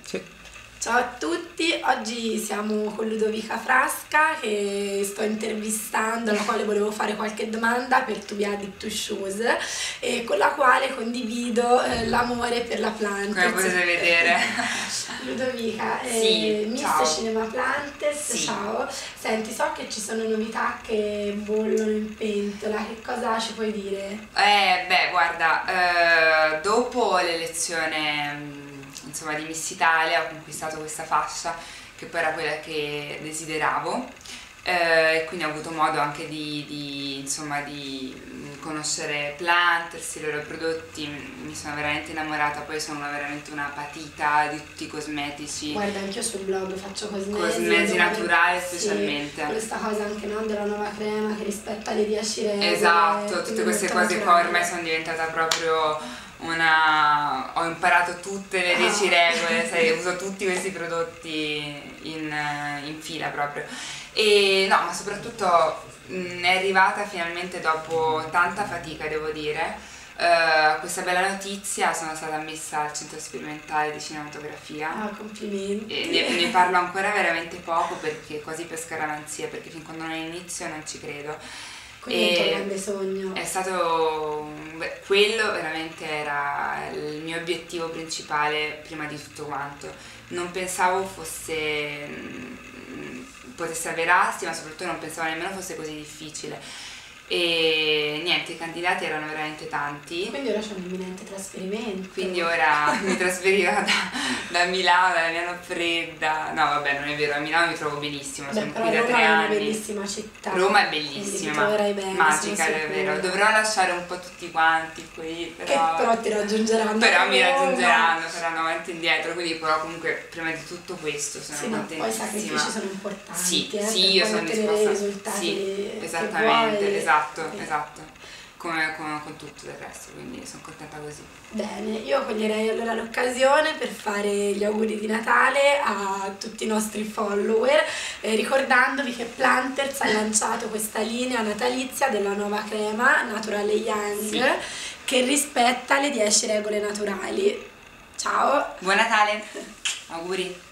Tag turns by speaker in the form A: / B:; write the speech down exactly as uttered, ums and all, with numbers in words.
A: Sì.
B: Ciao a tutti, oggi siamo con Ludovica Frasca che sto intervistando, alla quale volevo fare qualche domanda per To Be Addicted to Shoes e con la quale condivido eh, l'amore per la Planters.
C: Come potete vedere.
B: Ludovica,
C: sì,
B: eh, Miss
C: ciao.
B: Cinema Planters,
C: sì.
B: ciao. Senti, so che ci sono novità che bollono in pentola, che cosa ci puoi dire?
C: Eh, beh, guarda, eh, dopo l'elezione insomma di Miss Italia ho conquistato questa fascia che poi era quella che desideravo eh, e quindi ho avuto modo anche di, di, insomma, di conoscere Planters, i loro prodotti, mi sono veramente innamorata, poi sono veramente una patita di tutti i cosmetici.
B: Guarda, anch'io sul blog faccio cosmesi.
C: Cosmesi naturali
B: sì,
C: specialmente.
B: Questa cosa anche no, della nuova crema che rispetta le dieci regole.
C: Esatto, tutte queste cose qua ormai sono diventata proprio una... ho imparato tutte le dieci regole, sai, uso tutti questi prodotti in, in fila proprio. E no, ma soprattutto mh, è arrivata finalmente dopo tanta fatica, devo dire, uh, questa bella notizia. Sono stata ammessa al centro sperimentale di cinematografia.
B: Ah, complimenti.
C: E ne, ne parlo ancora veramente poco perché quasi per scaramanzia, perché fin quando non inizio non ci credo.
B: Quindi è il tuo grande sogno.
C: È stato, beh, quello veramente era il mio obiettivo principale prima di tutto quanto. Non pensavo fosse, potesse avverarsi, ma soprattutto non pensavo nemmeno fosse così difficile. E niente, i candidati erano veramente tanti.
B: Quindi ora c'è un imminente trasferimento.
C: Quindi ora mi trasferivo da, da Milano, da Milano fredda. No, vabbè, non è vero, a Milano mi trovo benissimo,
B: Beh,
C: sono
B: però
C: qui da
B: Roma
C: tre
B: è una
C: anni.
B: bellissima città.
C: Roma è bellissima,
B: bene,
C: magica, è vero. Dovrò lasciare un po' tutti quanti qui, però,
B: che però ti raggiungeranno.
C: però mi raggiungeranno, faranno avanti e indietro, quindi però comunque prima di tutto questo sono
B: sì,
C: contentissima.
B: No, poi i sacrifici sono importanti.
C: Sì,
B: eh,
C: sì, io sono disposta.
B: Risultati
C: sì,
B: che
C: esattamente,
B: vuoi.
C: esatto,
B: Eh.
C: esatto. Come, come con tutto del resto, quindi sono contenta così.
B: Bene, io coglierei allora l'occasione per fare gli auguri di Natale a tutti i nostri follower, eh, ricordandovi che Planters ha lanciato questa linea natalizia della nuova crema Natural Young, sì, che rispetta le dieci regole naturali. Ciao!
C: Buon Natale! Auguri!